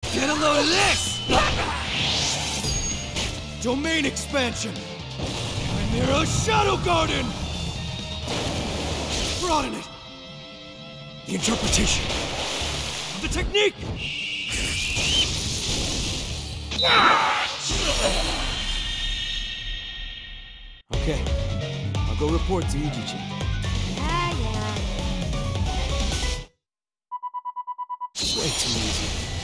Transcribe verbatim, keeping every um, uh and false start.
Get a load of this! Domain expansion! Chimera Shadow Garden! Broaden it! The interpretation of the technique! Okay, I'll go report to Ijiji. Yeah, yeah. Way too easy.